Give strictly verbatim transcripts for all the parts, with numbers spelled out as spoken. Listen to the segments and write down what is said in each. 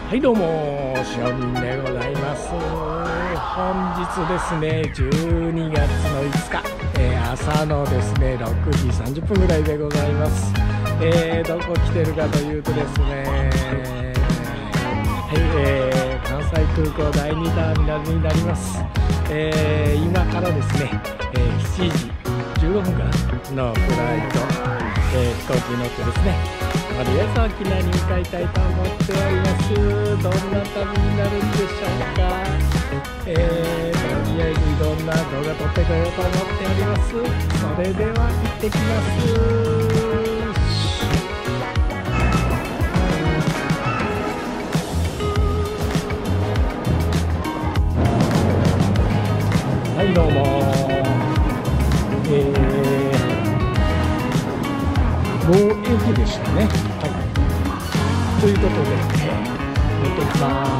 はいどうも、しおみんでございます。本日ですね、じゅうにがつのいつか、えー、朝のですね、ろくじさんじゅっぷんぐらいでございます。えー、どこ来てるかというとですね、はい、えー、関西空港だいにターミナルになります。えー、今からですね、えー、しちじじゅうごふんからのフライト、えー、飛行機に乗ってですね、とりあえず沖縄に向かいたいと思っております。どんな旅になるんでしょうか。えー、とりあえずいろんな動画撮ってこようと思っております。それでは行ってきます。はいどうも、えー、某駅でしたね。はい、ということで、乗っていきます。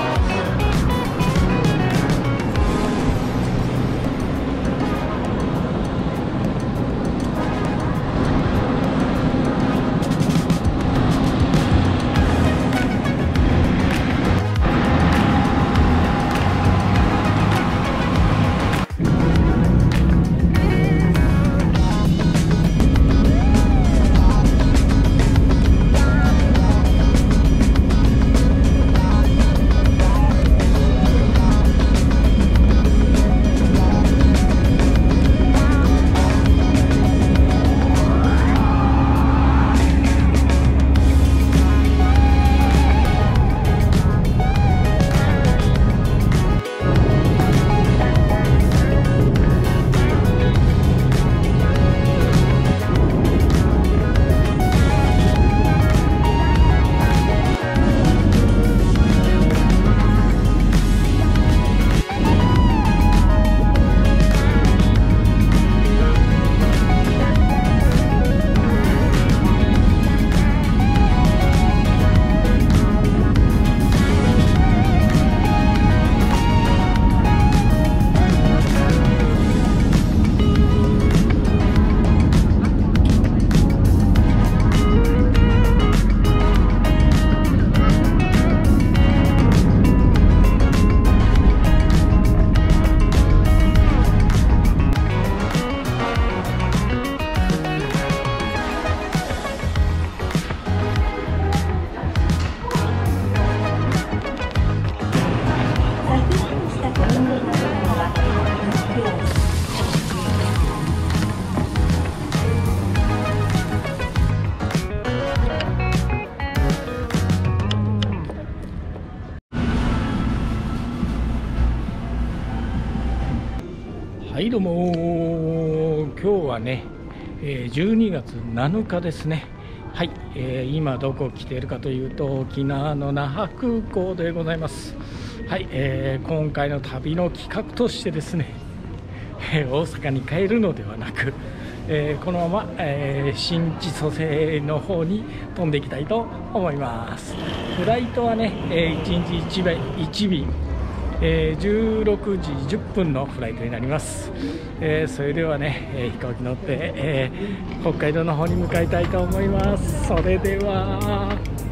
はいどうも、今日はね、えー、じゅうにがつなのかですね。はい、えー、今どこ来ているかというと、沖縄の那覇空港でございます。はい、えー、今回の旅の企画としてですね、えー、大阪に帰るのではなく、えー、このまま、えー、新千歳の方に飛んでいきたいと思います。フライトはね、えー、いちにちいちべんいちびん、えー、じゅうろくじじゅっぷんのフライトになります。えー、それではね、えー、飛行機乗って、えー、北海道の方に向かいたいと思います。それでは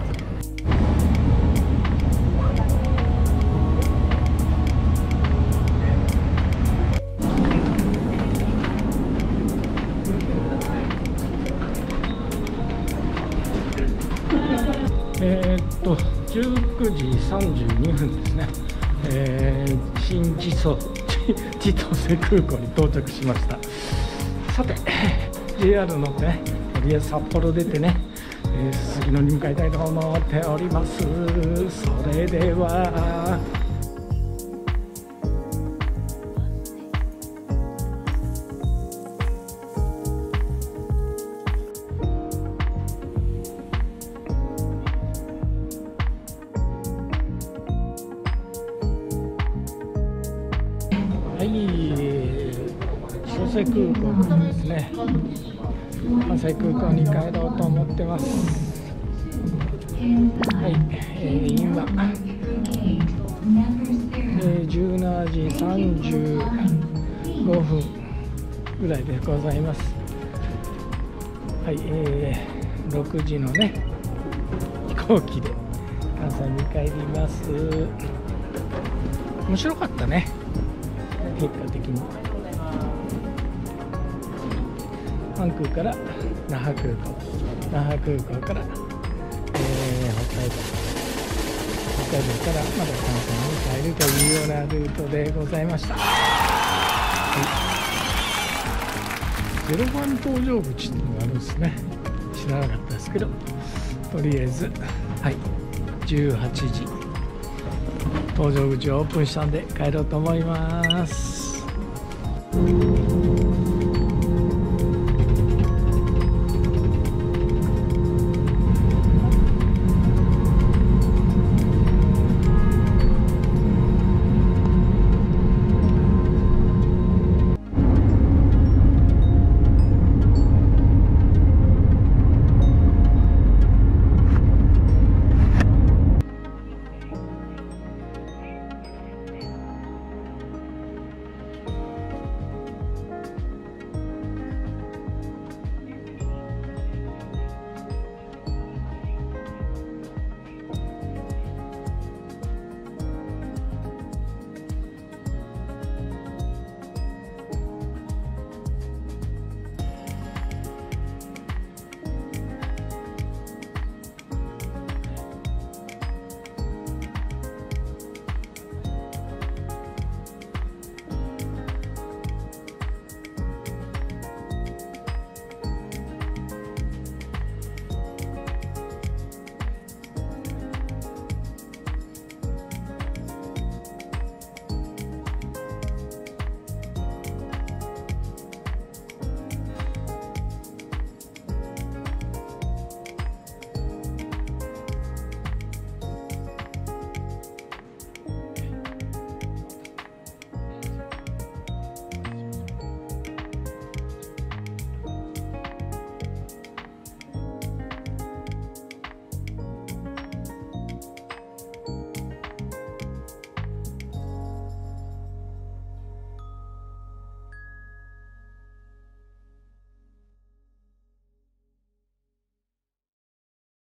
えー、っとじゅうくじさんじゅうにふんですね。えー、新千歳千歳空港に到着しました。さて ジェイアール 乗ってね、とりあえず札幌出てね、えー、すすきのに向かいたいと思っております。それでははい、千歳空港からですね、関西空港に帰ろうと思ってます。はい、えー、今、えー、じゅうしちじさんじゅうごふんぐらいでございます。はい、えー、ろくじのね飛行機で関西に帰ります。面白かったね、結果的に。関空から那覇空港、那覇空港から、えー、北海道北海道からまだ関西に帰るというようなルートでございました。はい、ゼロばん搭乗口っていうのがあるんですね。知らなかったですけど、とりあえずはいじゅうはちじ搭乗口をオープンしたんで帰ろうと思います。